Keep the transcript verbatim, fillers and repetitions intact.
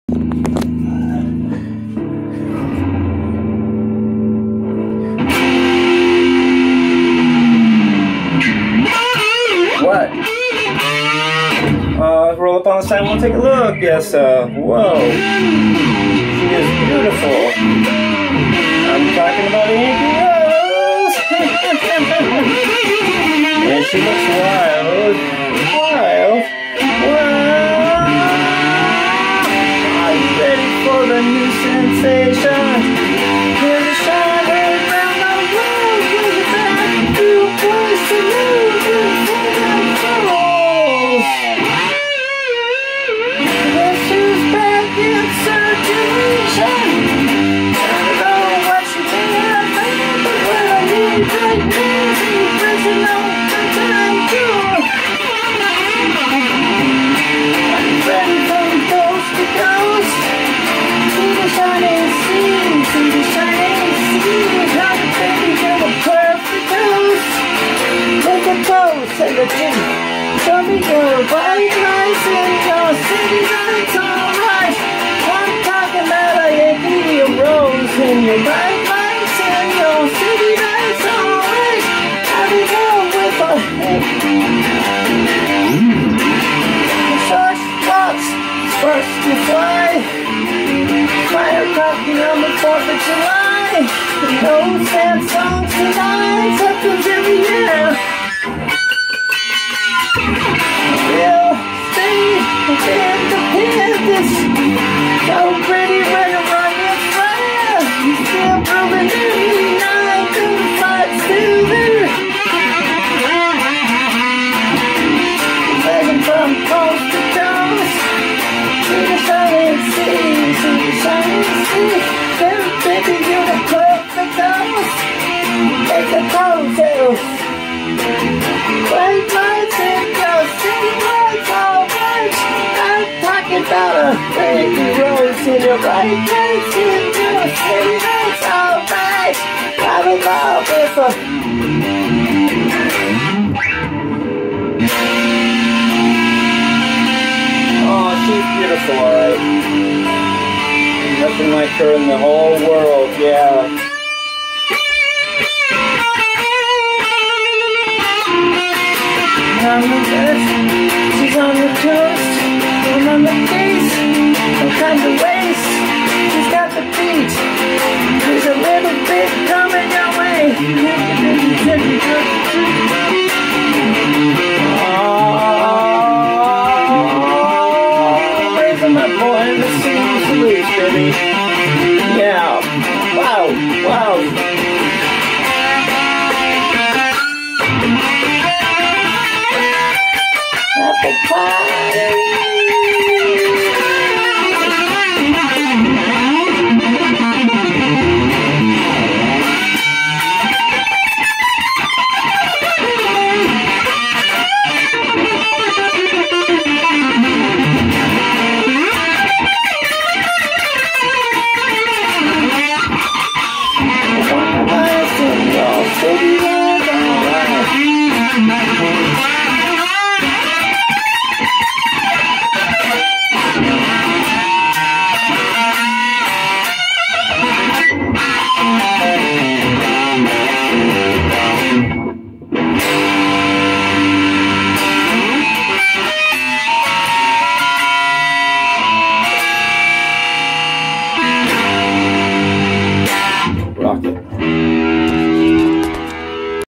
What? Uh, roll up on the side and we'll take a look. Yes, uh, whoa. She is beautiful. I'm talking about Yankee Rose. And she looks wild. Wild. Wild. Are you ready for the new sensation? Here's a shine around the world. Bring it back to a place to live. Show me your white lights in your city lights, alright. I'm talking about a Yankee Rose in your white lights in your city lights, alright. I'll be going with a short walks, first to fly. Firecracker on the fourth of July. No sad songs tonight, happens every year. Independence, so pretty when I'm running fire. Still proving eighty-nine to fight still there. Living from coast to coast, to the shining sea, to the shining sea. Then baby, you're the perfect house. Take the coattails, white lights in your city lights, alright. I'm talking about a Yankee Rose in your right place in your city lights, alright. I'm in love with her. Oh, she's beautiful, alright. Nothing like her in the whole world, yeah. On the best, she's on the coast, I'm on the case, no time to waste. She's got the beat, there's a little bit coming your way. Oh, raising my boy in the city police, baby. Yeah, wow, wow. Apple pie.